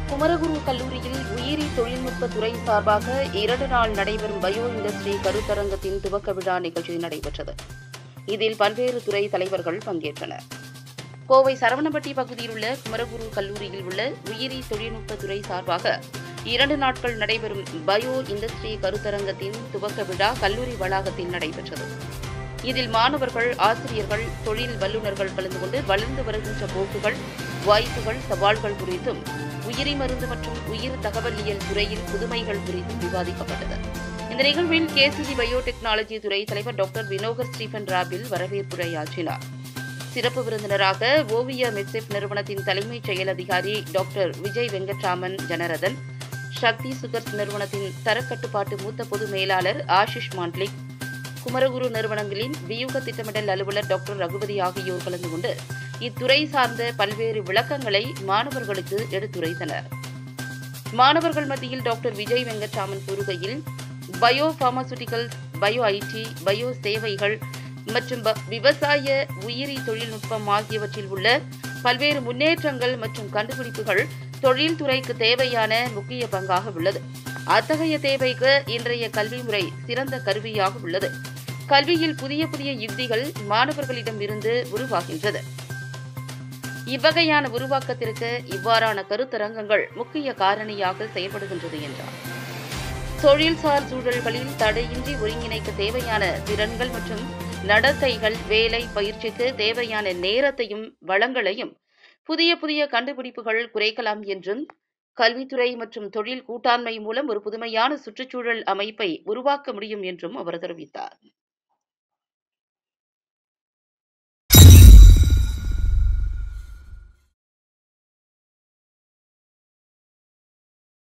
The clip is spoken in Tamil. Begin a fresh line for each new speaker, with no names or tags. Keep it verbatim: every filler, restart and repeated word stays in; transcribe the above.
குமரகுரு கல்லூரியில் உயிரி தொழில்நுட்ப துறை சார்பாக இரண்டு நாள் நடைபெறும் பயோ இண்டஸ்ட்ரி கருத்தரங்கத்தின் துவக்க விழா நிகழ்ச்சி நடைபெற்றது. இதில் பல்வேறு துறை தலைவர்கள் பங்கேற்றனர். கோவை சரவணம்பட்டி பகுதியில் உள்ள குமரகுரு கல்லூரியில் உள்ள உயிரி தொழில்நுட்ப துறை சார்பாக இரண்டு நாட்கள் நடைபெறும் பயோ இண்டஸ்ட்ரி கருத்தரங்கத்தின் துவக்க விழா கல்லூரி வளாகத்தில் நடைபெற்றது. இதில் மாணவர்கள், ஆசிரியர்கள், தொழில் வல்லுநர்கள் கலந்து கொண்டு வளர்ந்து வருகின்ற போக்குகள், வாய்ப்புகள், சவால்கள் குறித்தும் உயிரி மருந்து மற்றும் உயிர் தகவலியல் துறையில் புதுமைகள் குறித்தும் விவாதிக்கப்பட்டது. இந்த நிகழ்வில் கேசிடி பயோடெக்னாலஜி துறை தலைவர் டாக்டர் வினோகர் ஸ்டீபன் ராபில் வரவேற்புரையாற்றினார். சிறப்பு விருந்தினராக ஓவிய மெட்செப் நிறுவனத்தின் தலைமைச் செயல் அதிகாரி டாக்டர் விஜய் வெங்கட்ராமன் ஜனரதன், சக்தி சுகர்ஸ் நிறுவனத்தின் தரக்கட்டுப்பாட்டு மூத்த பொது மேலாளர் ஆஷிஷ் மாண்ட்லிக், குமரகுரு நிறுவனங்களின் வியூக திட்டமிடல் அலுவலர் டாக்டர் ரகுபதி ஆகியோர் கலந்து கொண்டு இத்துறை சார்ந்த பல்வேறு விளக்கங்களை மாணவர்களுக்கு எடுத்துரைத்தனர். மாணவர்கள் மத்தியில் டாக்டர் விஜய் வெங்கட்ராமன் கூறுகையில், bio pharmaceuticals, bio IT, bio சேவைகள் மற்றும் விவசாய உயிரி தொழில்நுட்பம் ஆகியவற்றில் உள்ள பல்வேறு முன்னேற்றங்கள் மற்றும் கண்டுபிடிப்புகள் தொழில்துறைக்கு தேவையான முக்கிய பங்காக உள்ளது. அத்தகைய தேவைக்கு இன்றைய கல்வி முறை சிறந்த கருவியாக உள்ளது. கல்வியில் புதிய புதிய யுக்திகள் மாணவர்களிடம் இருந்து உருவாகின்றது. இவ்வகையான உருவாக்கத்திற்கு இவ்வாறான கருத்தரங்கங்கள் முக்கிய காரணியாக செயல்படுகின்றது என்றார். தொழில்சார் சூழல்களில் தடையின்றி ஒருங்கிணைக்க தேவையான திறன்கள் மற்றும் நடத்தைகள், வேலை பயிற்சிக்கு தேவையான நேரத்தையும் வளங்களையும் புதிய புதிய கண்டுபிடிப்புகள் குறைக்கலாம் என்றும், கல்வித்துறை மற்றும் தொழில் கூட்டாண்மை மூலம் ஒரு புதுமையான சுற்றுச்சூழல் அமைப்பை உருவாக்க முடியும் என்றும் அவர் தெரிவித்தார்.